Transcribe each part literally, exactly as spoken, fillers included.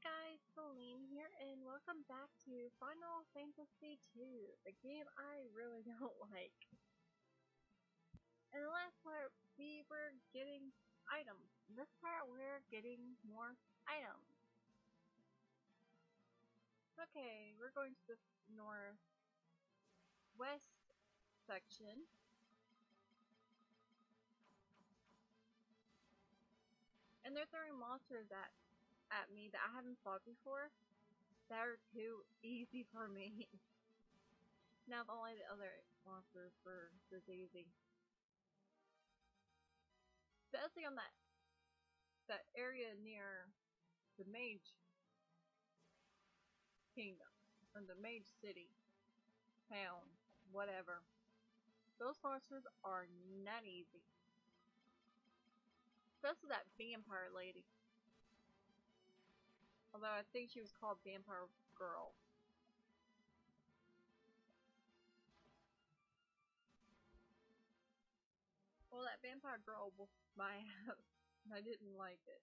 guys, Celine here, and welcome back to Final Fantasy two, the game I really don't like. In the last part, we were getting items. In this part, we're getting more items. Okay, we're going to the northwest section. And they're throwing monsters at, at me that I haven't fought before. That are too easy for me. Now if only the other monsters were this easy. Especially on that that area near the Mage Kingdom, or the Mage City, town, whatever. Those monsters are not easy. Especially that vampire lady. Although I think she was called Vampire Girl. Well, that Vampire Girl was my house. I didn't like it.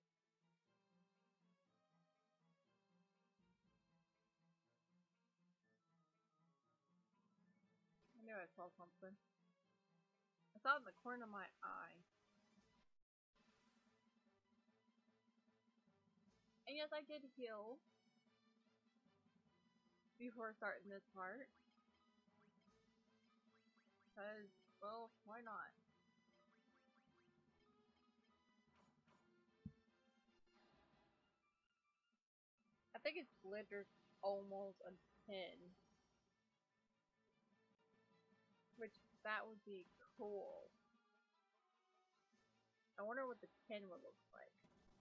I knew I saw something. I saw it in the corner of my eye. And yes, I did heal before starting this part. Because, well, why not? I think its glitter's almost a ten. Which, that would be cool. I wonder what the ten would look like.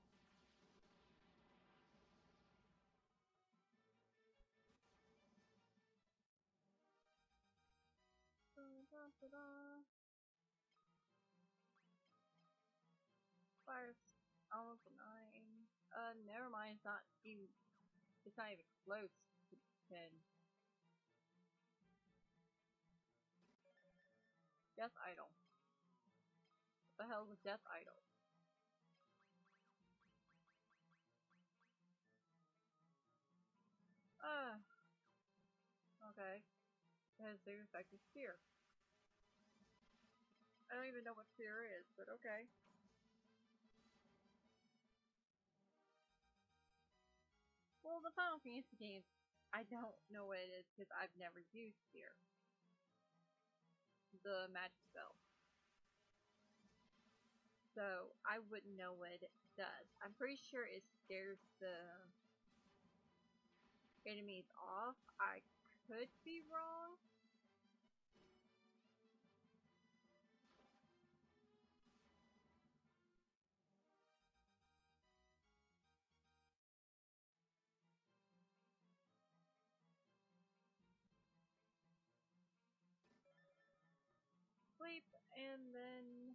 Da, da, da, da. Fire's almost a nine. Uh, never mind, it's not even, it's not even close to ten. Death Idol. What the hell is a Death Idol? Ah. Uh, okay. It has the effect of fear. I don't even know what fear is, but okay. Well, the Final Fantasy games, I don't know what it is because I've never used fear. The magic spell. So, I wouldn't know what it does. I'm pretty sure it scares the enemies off. I could be wrong. Sleep, and then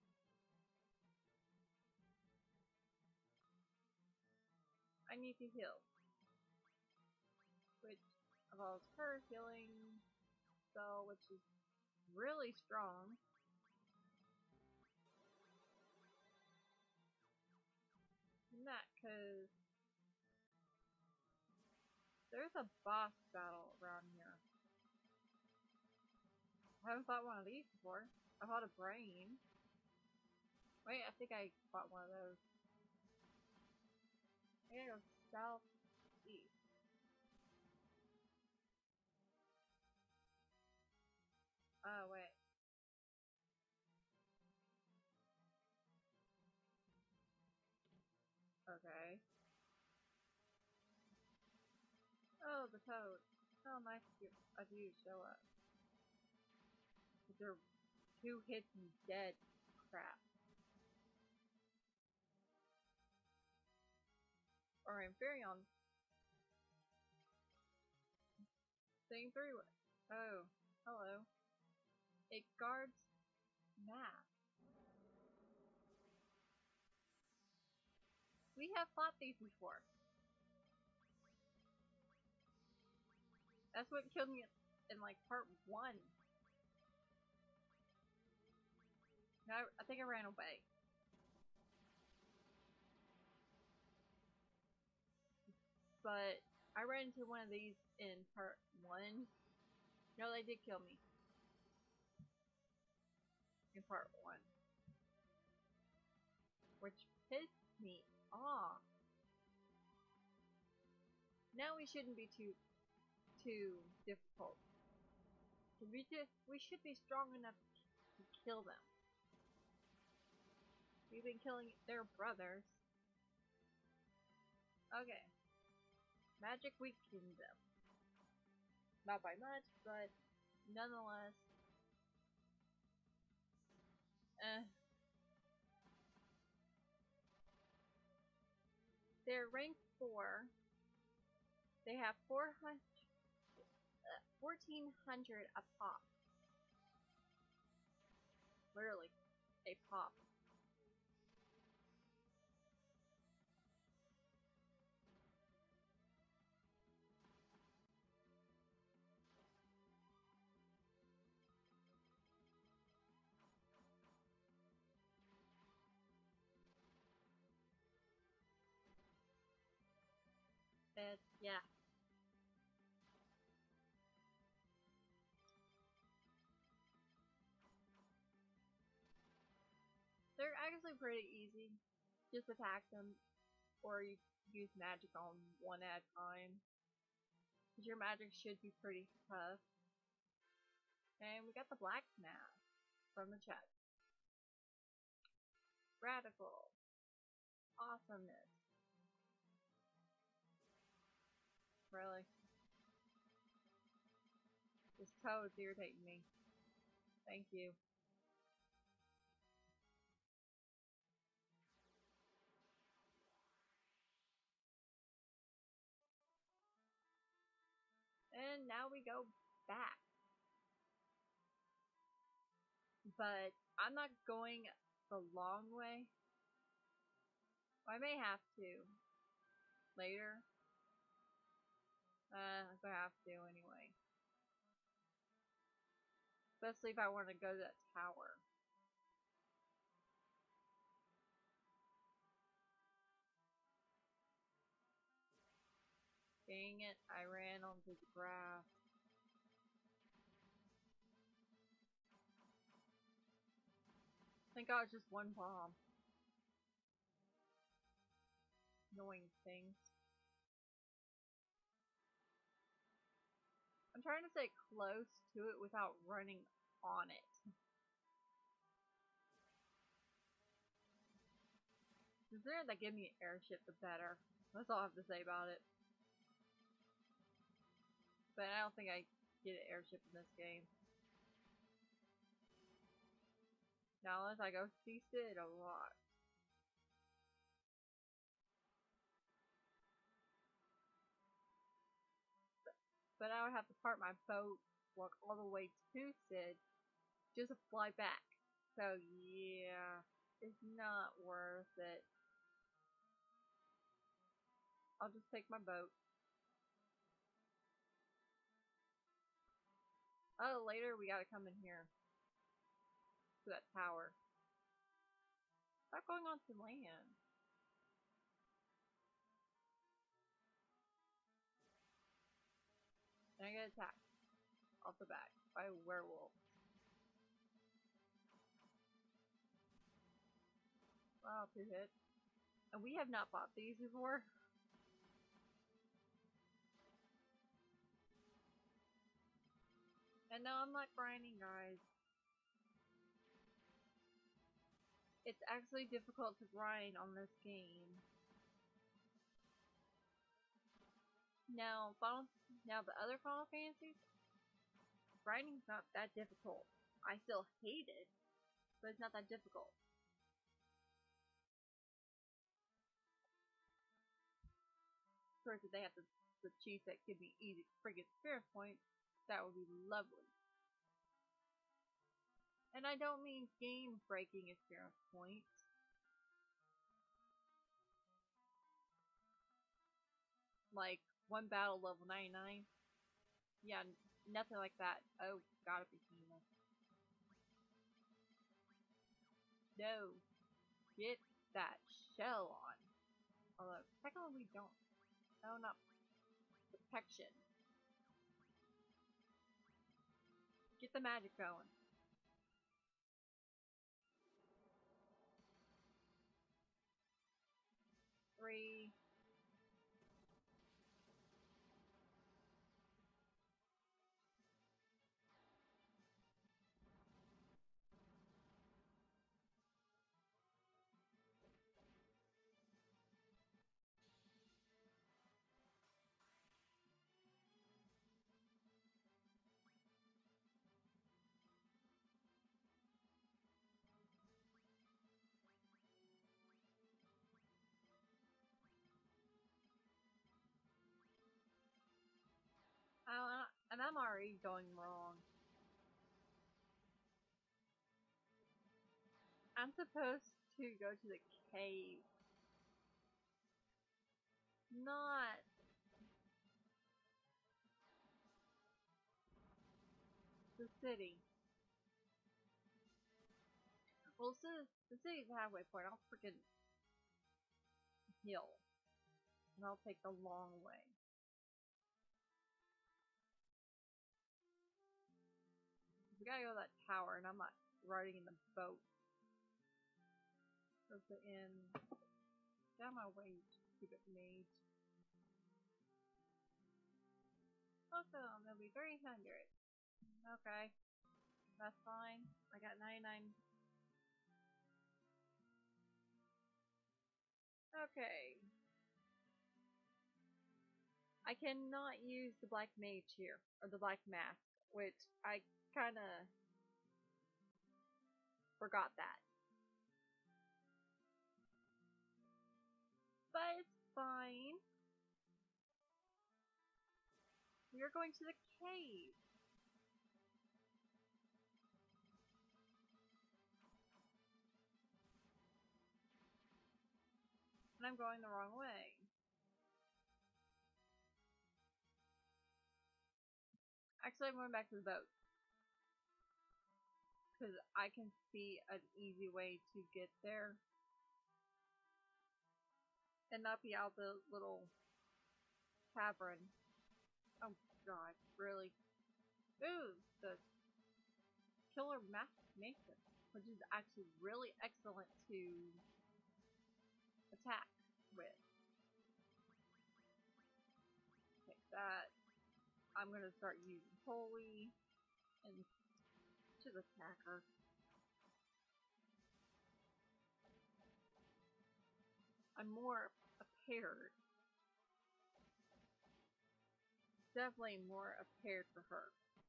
I need to heal. Which involves her healing spell, which is really strong. Not because there's a boss battle around here. I haven't fought one of these before. I fought a brain. Wait, I think I fought one of those. I gotta go southeast. Oh, wait. Okay. Oh, the toad. How nice of you, of you to show up. They're two hits and dead. Crap. Or Inferion. Thing three. Oh, hello. It guards math. We have fought these before. That's what killed me in like part one. I, I think I ran away. but I ran into one of these in part one. No, they did kill me. In part one. Which pissed me off. Now we shouldn't be too, too difficult. We just, we should be strong enough to kill them. We've been killing their brothers. Okay. Magic weakened them. Not by much, but nonetheless. Eh. They're rank four. They have four hundred, uh, fourteen hundred a pop. Literally, a pop. And yeah. They're actually pretty easy. Just attack them, or you use magic on one at a time. Because your magic should be pretty tough. And we got the black mask from the chest. Radical. Awesomeness. Really? This toad's irritating me. Thank you. And now we go back. But I'm not going the long way. I may have to. Later. Uh, I'm gonna have to anyway. Especially if I want to go to that tower. Dang it, I ran onto the grass. Thank God it's just one bomb. Annoying things. I'm trying to stay close to it without running on it. The sooner they give me an airship, the better. That's all I have to say about it. But I don't think I get an airship in this game. Now, unless I go see Sid a lot. But I would have to park my boat, walk all the way to Sid, just to fly back. So yeah, it's not worth it. I'll just take my boat. Oh, later we gotta come in here. To that tower. Stop going on to land. And I get attacked. Off the back. By a werewolf. Wow, two hit. And we have not fought these before. And no, I'm not grinding, guys. It's actually difficult to grind on this game. Now, Final, now the other Final Fantasies, grinding's not that difficult. I still hate it, but it's not that difficult. Of course, if they have the, the cheats that give me easy friggin' experience points, that would be lovely. And I don't mean game-breaking experience points. Like, one battle level ninety-nine. Yeah, nothing like that. Oh, gotta be Hina. No. Get that shell on. Although, technically we don't. No, not protection. Get the magic going. Three. Uh, and I'm already going wrong. I'm supposed to go to the cave. Not the city. Well, the, the city's the halfway point. I'll freaking hill. And I'll take the long way. We gotta go to that tower, and I'm not riding in the boat. Goes to in. Get out of my way, stupid mage. Awesome, it'll be three hundred. Okay. That's fine. I got ninety-nine. Okay. I cannot use the black mage here, or the black mask, which I kinda forgot that. But it's fine. We are going to the cave. And I'm going the wrong way. Actually, I'm going back to the boat. Because I can see an easy way to get there. And not be out the little tavern. Oh god, really? Ooh, the killer mason, which is actually really excellent to attack with. Take that. I'm gonna start using holy and to the attacker. I'm more prepared. Definitely more prepared for her.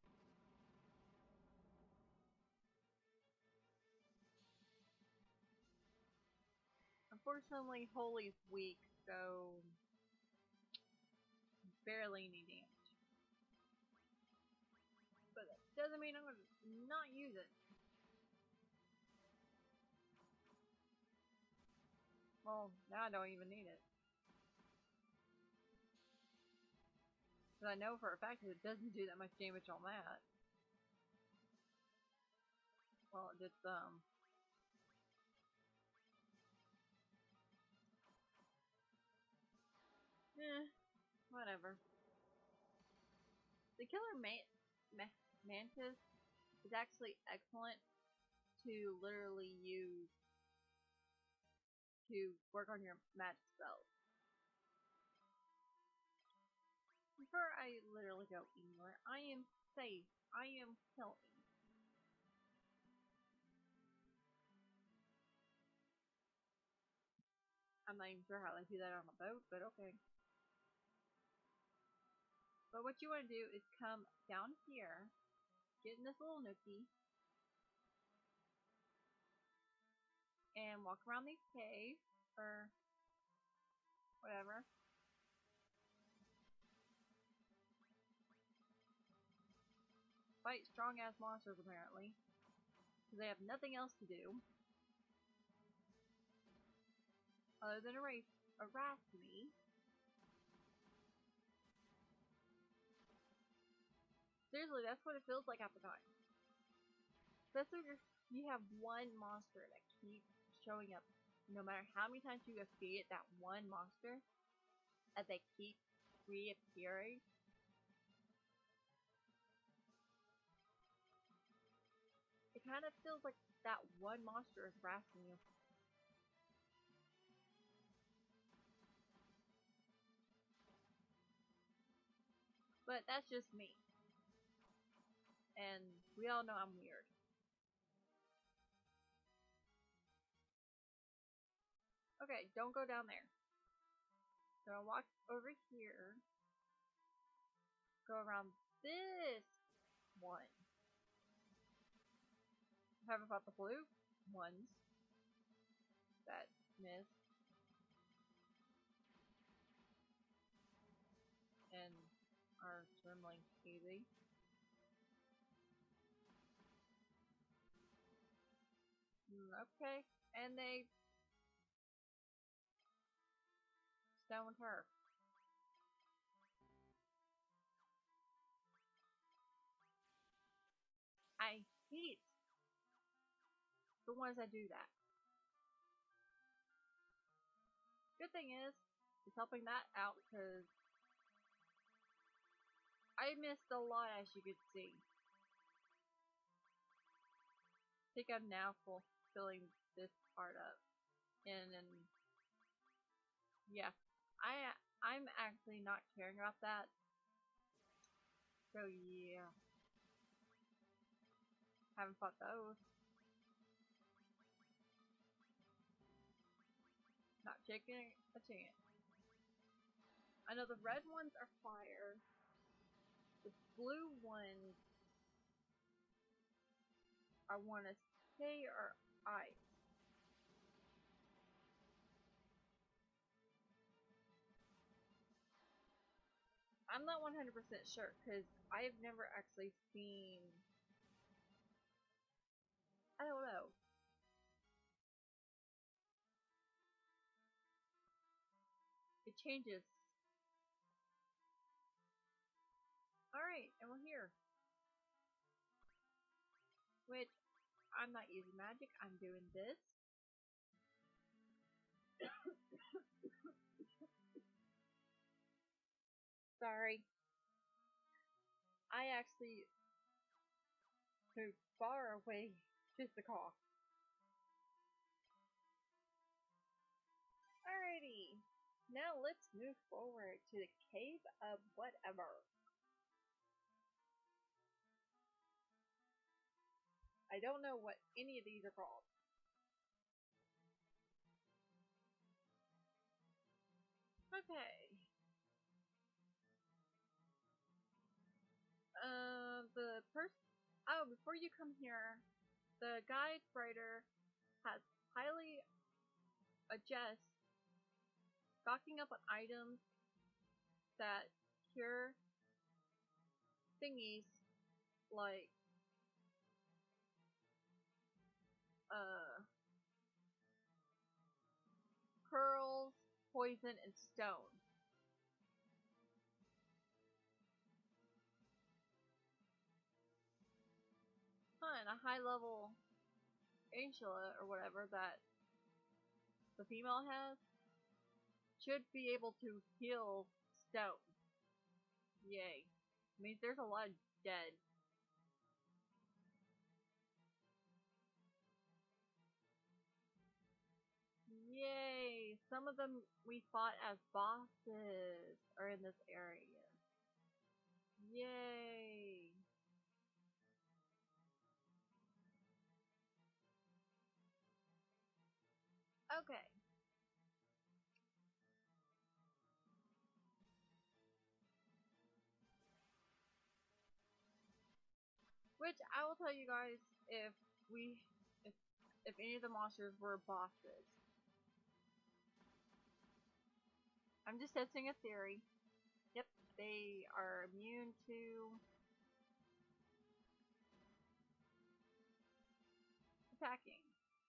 Unfortunately, Holy's weak, so barely any damage. But that doesn't mean I'm gonna not use it. Well, now I don't even need it. Because I know for a fact that it doesn't do that much damage on that. Well, it did some. Eh, whatever. The killer ma ma mantis is actually excellent to literally use to work on your magic spells. Before I literally go anywhere, I am safe. I am healthy. I'm not even sure how they do that on a boat, but okay. But what you want to do is come down here, get in this little nookie, and walk around these caves, or whatever. Fight strong ass monsters apparently. Because they have nothing else to do. Other than erase, harass me. Seriously, that's what it feels like half the time. Especially if you have one monster that keeps showing up. No matter how many times you defeat that one monster, that they keep reappearing. It kind of feels like that one monster is harassing you. But that's just me. And we all know I'm weird. Okay, don't go down there. So I walk over here. Go around this one. Have about the blue ones that miss. And are swimming easy. Okay, and they stoned her. I hate the ones that do that. Good thing is, it's helping that out because I missed a lot, as you could see. I think I'm now full filling this part up, and then yeah, I I'm actually not caring about that. So yeah, haven't fought those. Not taking a chance. I know the red ones are fire. The blue ones I want to say are ice. I'm not one hundred percent sure because I've never actually seen. I don't know. It changes. Alright, and we're here. Which, I'm not using magic, I'm doing this. Sorry. I actually moved far away just to cough. Alrighty. Now let's move forward to the Cave of Whatever. I don't know what any of these are called. Okay. Uh, the person. Oh, before you come here, the guide writer has highly adjust stocking up on items that cure thingies like uh pearls, poison, and stone. Huh, and a high level Angela or whatever that the female has should be able to heal stone. Yay. Means there's a lot of dead. Yay! Some of them we fought as bosses are in this area. Yay! Okay. Which I will tell you guys if we if if any of the monsters were bosses. I'm just testing a theory. Yep, they are immune to attacking.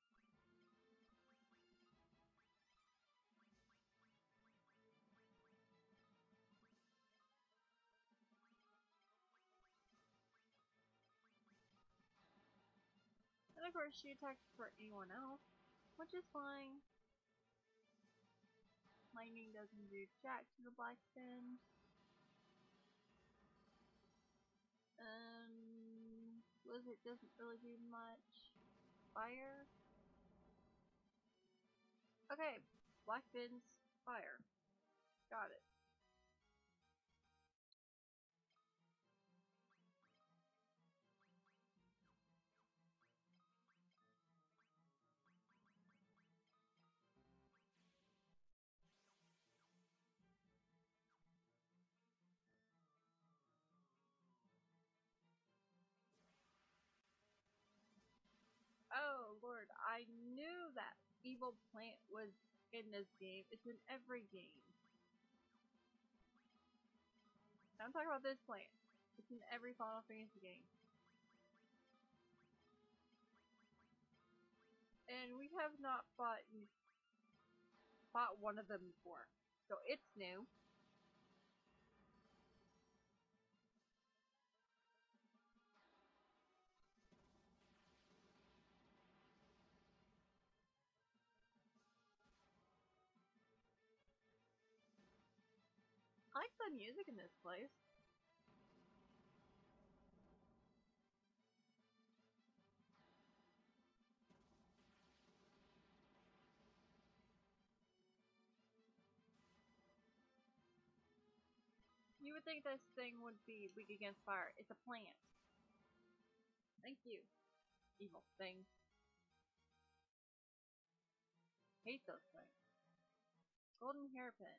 And of course she attacks for anyone else, which is fine. Lightning doesn't do jack to the black spin. Blizzard doesn't really do much. Fire. Okay, Black Bin's fire. Got it. Oh lord, I knew that evil plant was in this game. It's in every game. I'm talking about this plant. It's in every Final Fantasy game. And we have not fought fought one of them before. So it's new. I like the music in this place. You would think this thing would be weak against fire. It's a plant. Thank you, evil thing. Hate those things. Golden hairpin.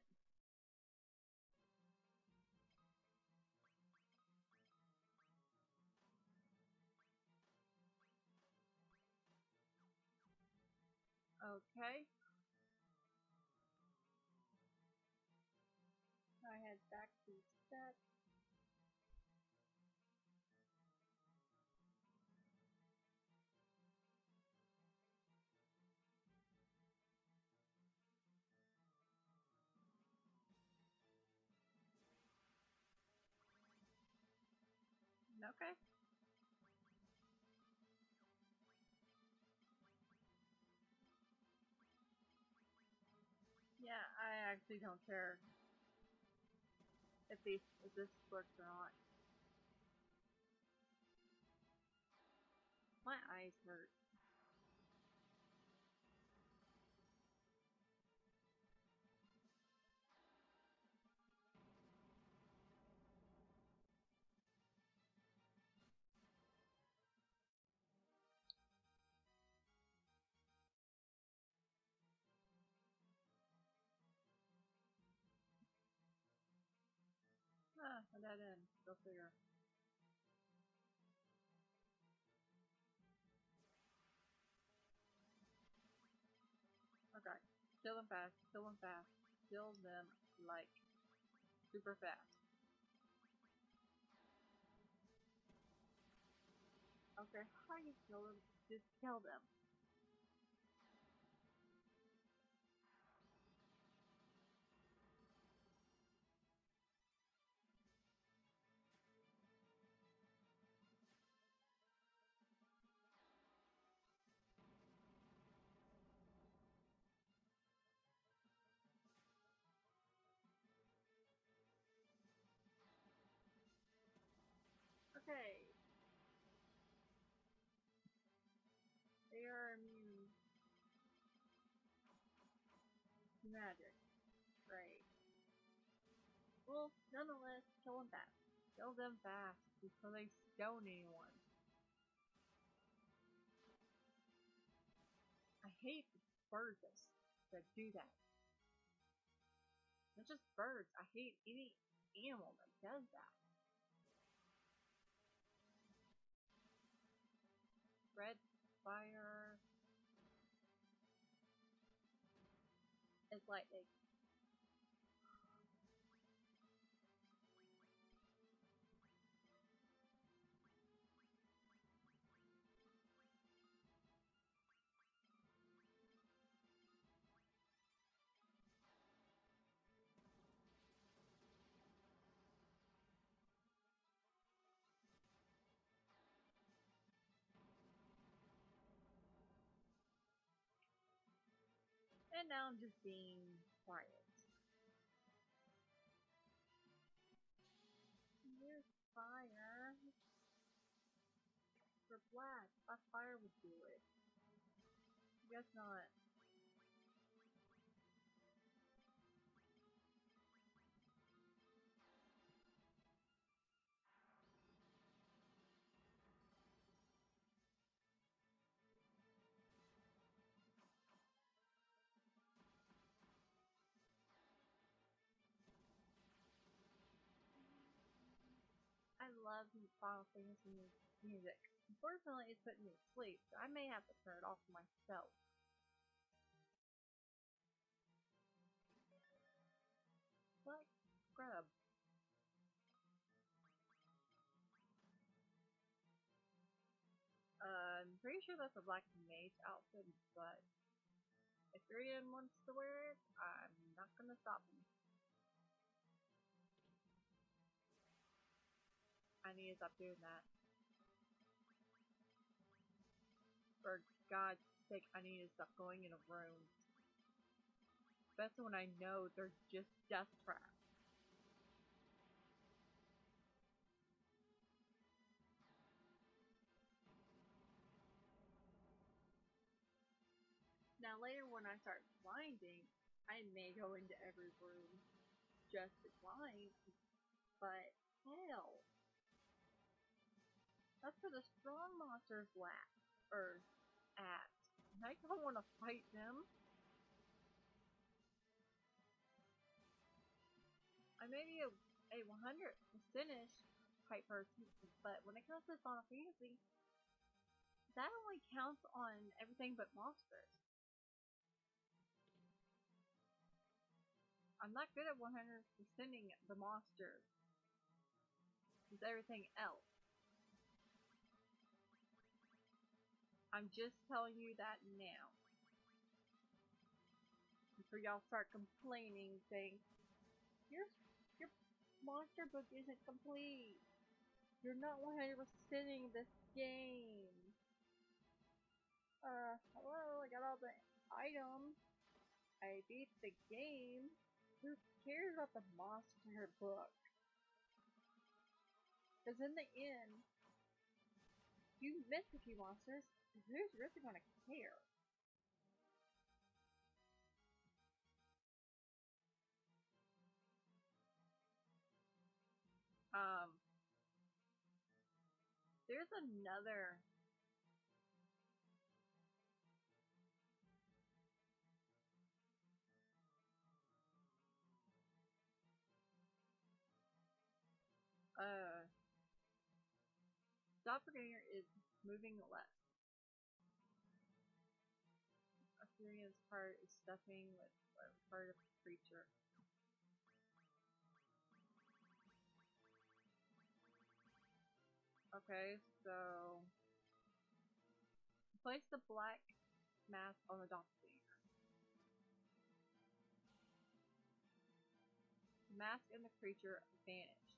Okay. I head back to set. Okay. Yeah, I actually don't care if these if this works or not. My eyes hurt. Ah, a dead end. Go figure. Okay. Kill them fast. Kill them fast. Kill them like super fast. Okay, how you kill them? Just kill them. Okay. They are immune to magic. Great. Well, nonetheless, kill them fast. Kill them fast before they stone anyone. I hate the birds that do that. Not just birds. I hate any animal that does that. Red fire is lightning. And now I'm just being quiet. Here's fire. flat. A fire would do it. Guess not. I love Final Fantasy music. Unfortunately, it's putting me to sleep, so I may have to turn it off myself. What? Scrub. Uh, I'm pretty sure that's a black mage outfit, but if Irian wants to wear it, I'm not gonna stop him. I need to stop doing that. For God's sake, I need to stop going in a room. Especially when I know they're just death traps. Now later when I start blinding, I may go into every room just to blind, but hell. That's where the strong monsters lack, or at. I don't want to fight them. I may be a, a one hundred percent-ish type person, but when it comes to Final Fantasy, that only counts on everything but monsters. I'm not good at one hundred percenting the monsters. It's everything else. I'm just telling you that now. Before y'all start complaining, saying, your, your monster book isn't complete. You're not one hundred percenting this game. Uh, hello, I got all the items. I beat the game. Who cares about the monster book? Because in the end, you miss a few monsters, who's really gonna care? Um, there's another. Uh, Doppelganger is moving left. Assyrian's part is stuffing with part of the creature. Okay, so place the black mask on the doppelganger. The mask and the creature vanished.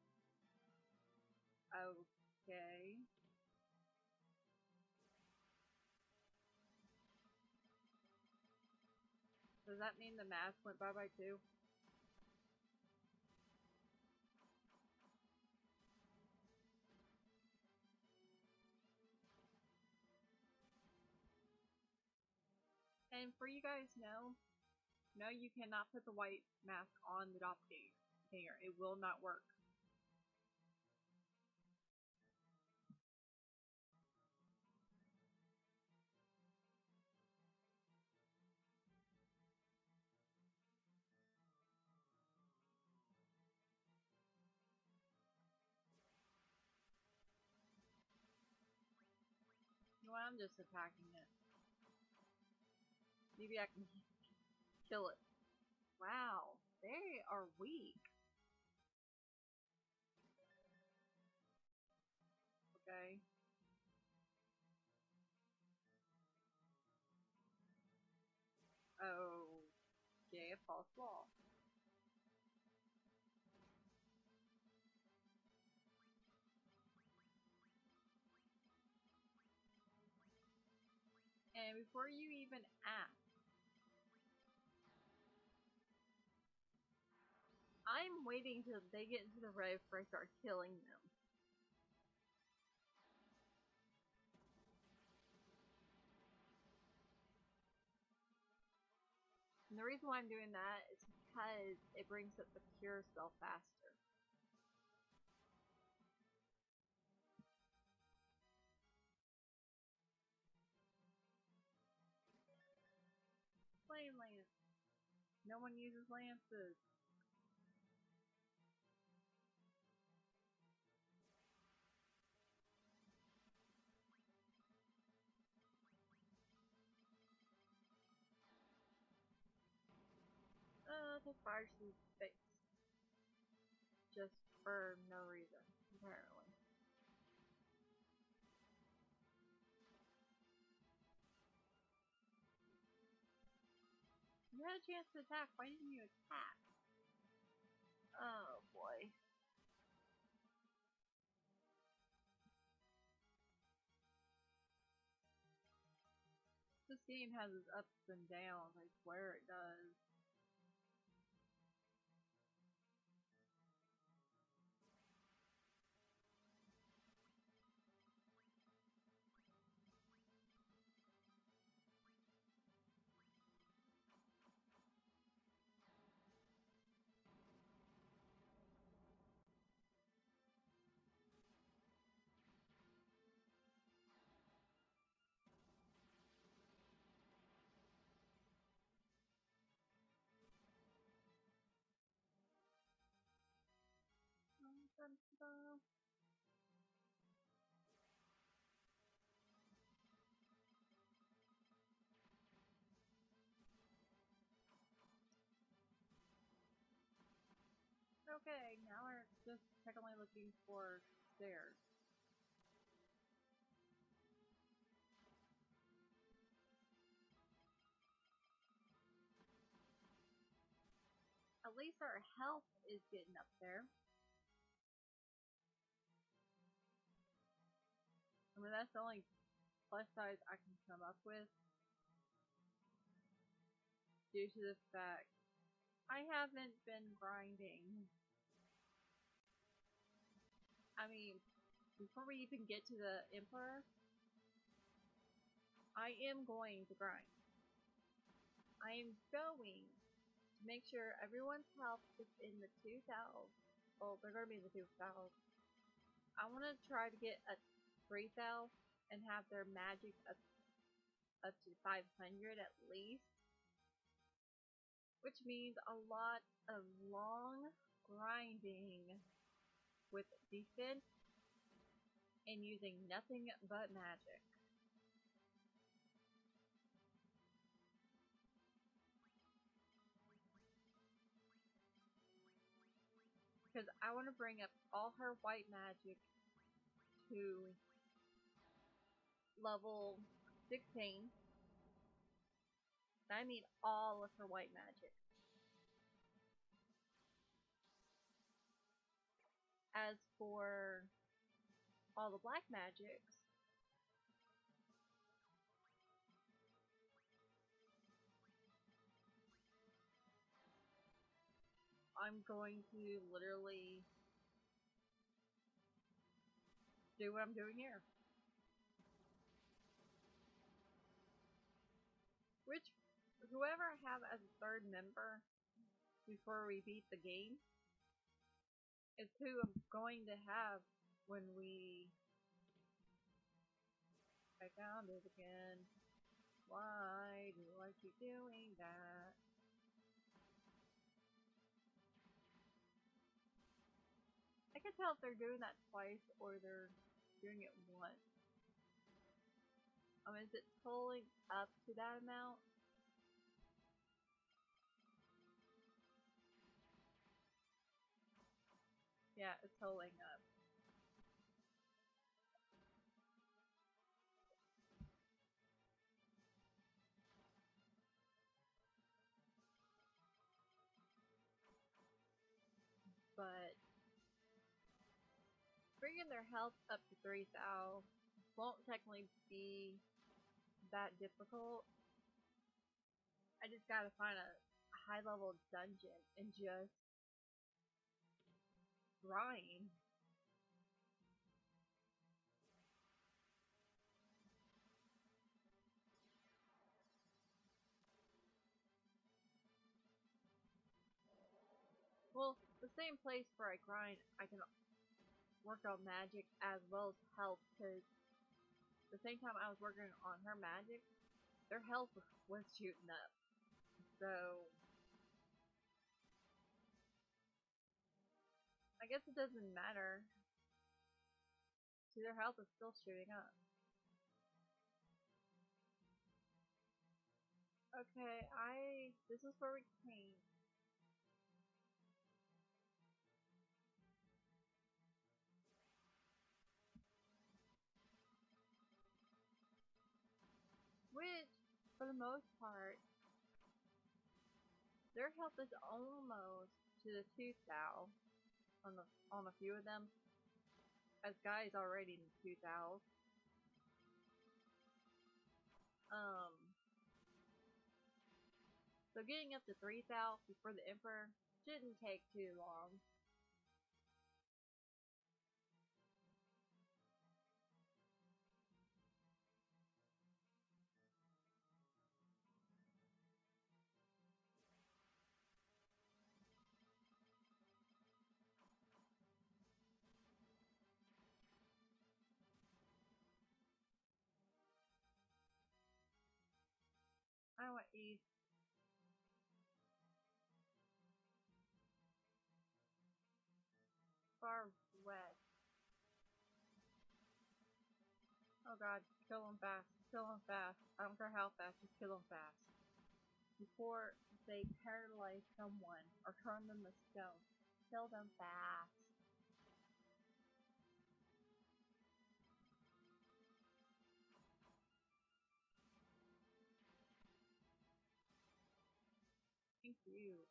Okay. Does that mean the mask went bye-bye too? And for you guys know, no, you cannot put the white mask on the doppelganger. It will not work. You know what, I'm just attacking it. Maybe I can kill it. Wow, they are weak. Okay. Oh, okay, false law. And before you even ask, I'm waiting till they get into the road before I start killing them. the reason why I'm doing that is because it brings up the cure spell faster. Flame lance. No one uses lances. Uh, take fire to the face. Just for no reason, apparently. You had a chance to attack, why didn't you attack? Oh boy. This game has its ups and downs, I swear it does. Okay, now we're just technically looking for stairs. At least our health is getting up there. I mean, that's the only plus size I can come up with. Due to the fact I haven't been grinding. I mean, before we even get to the Emperor, I am going to grind. I am going to make sure everyone's health is in the two thousand. Well, they're going to be in the two thousand. I want to try to get a three thousand and have their magic up, up to five hundred at least. Which means a lot of long grinding with defense and using nothing but magic. Because I want to bring up all her white magic to level sixteen. I mean all of her white magic. As for all the black magics, I'm going to literally do what I'm doing here. Which, whoever I have as a third member before we beat the game is who I'm going to have when we... I found it again. Why do I keep doing that? I can tell if they're doing that twice or they're doing it once. Um, is it tolling up to that amount? Yeah, it's tolling up. But bringing their health up to three thousand won't technically be that difficult. I just gotta find a high level dungeon and just grind. Well, the same place where I grind, I can work on magic as well as health, because the same time I was working on her magic, their health was shooting up. So, I guess it doesn't matter. See, their health is still shooting up. Okay, I... This is where we came. Which, for the most part, their health is almost to the two thou on the on a few of them. As guys already in the two thou. Um so getting up to three thou before the Emperor shouldn't take too long. I went east. Far west. Oh god, kill him fast. Kill him fast. I don't care how fast, just kill him fast. Before they paralyze someone or turn them to stone. Kill them fast. Thank you.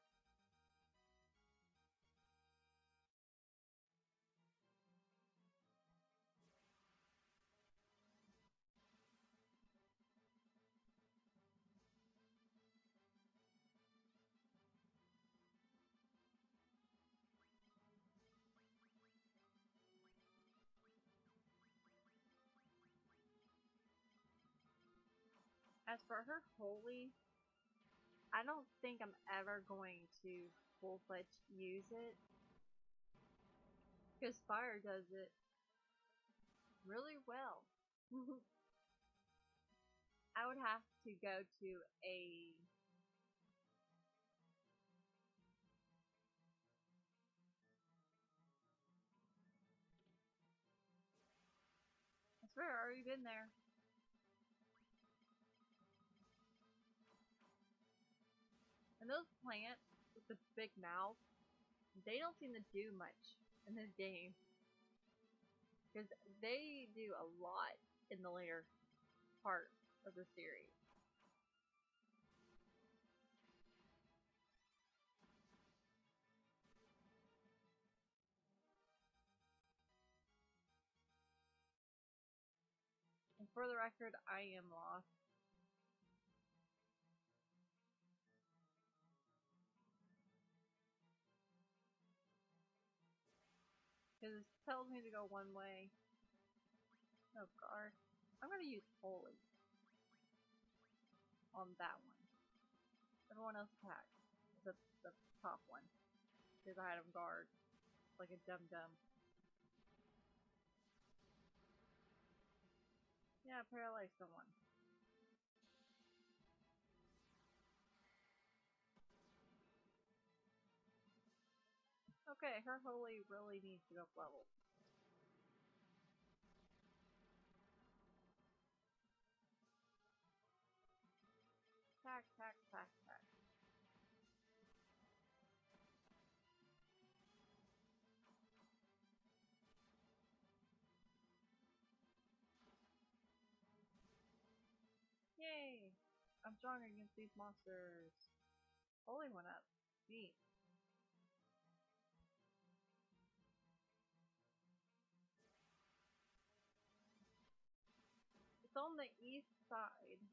As for her holy, I don't think I'm ever going to full-fledged use it. Because fire does it really well. I would have to go to a... I swear, I've already been there. And those plants with the big mouth, they don't seem to do much in this game. Because they do a lot in the later part of the series. And for the record, I am lost. Because it tells me to go one way. Oh god. I'm gonna use holy on that one. Everyone else attack. The, the top one. Because I had him guard. Like a dum dum. Yeah, paralyze someone. Okay, her holy really needs to go up level. Tack, tack, tack, tack. Yay! I'm stronger against these monsters. Holy went up. Neat. It's on the east side.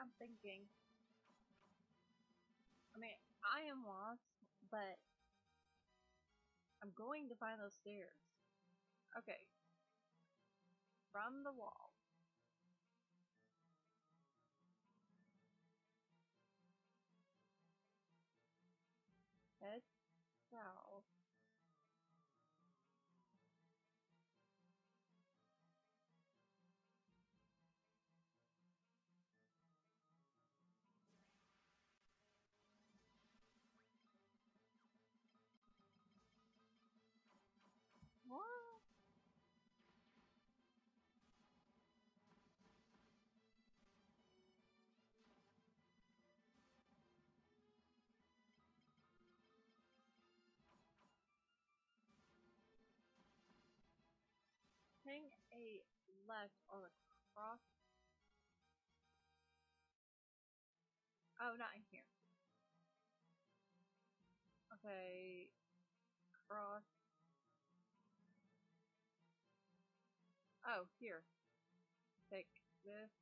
I'm thinking. I mean, I am lost, but I'm going to find those stairs. Okay. From the wall. Head south. What? Hang a left on the cross. Oh, not in here. Okay. Cross. Oh, here. Take this.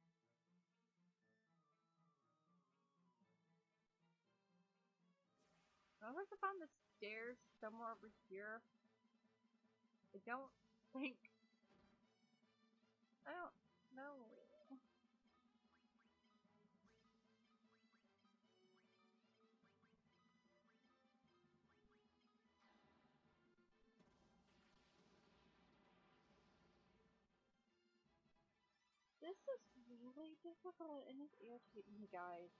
I was to find the stairs somewhere over here. I don't think. I don't know. This is really difficult and it's irritating me, guys.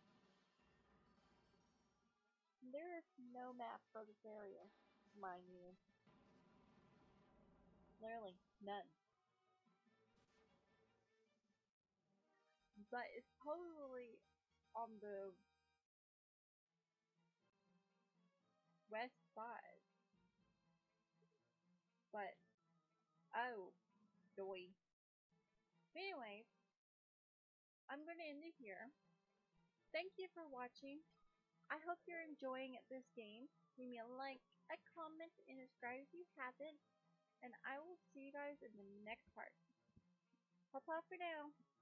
There is no map for this area, mind you. Literally none. But it's totally on the west side. But, oh, doy. Anyways, I'm going to end it here. Thank you for watching. I hope you're enjoying this game. Leave me a like, a comment, and subscribe if you haven't. And I will see you guys in the next part. Ta-ta for now.